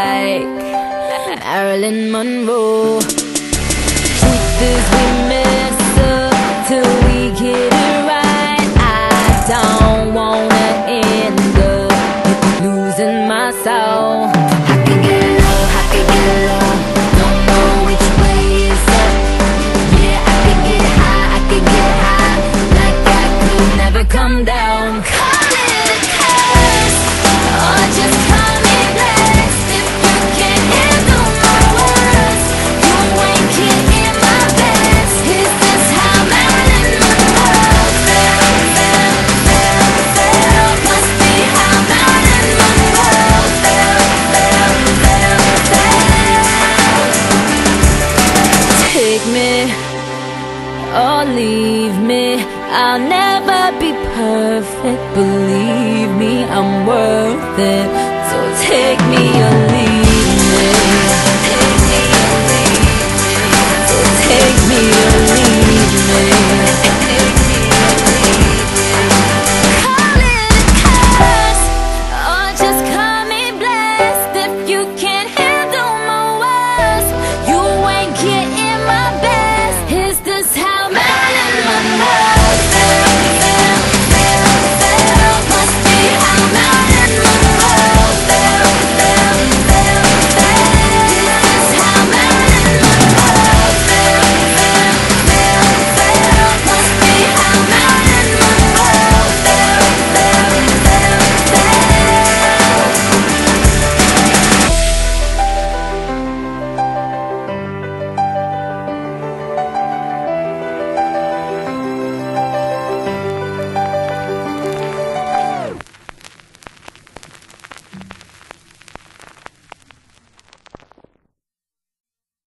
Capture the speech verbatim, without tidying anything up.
like Marilyn Monroe. Truth is we mess up till we get it right. I don't wanna end up losing my soul. I can get low, I can get low, don't know which way is up. Yeah, I can get high, I can get high, like I could never come down. Call it a curse, or just call me blessed. If you can't handle my words, you ain't can't hear my best. Is this how Marilyn Monroe felt, felt, felt, felt? Must be how Marilyn Monroe felt, felt, felt, felt. Take me or leave me, I'll never be perfect. Believe me, I'm worth it. So take me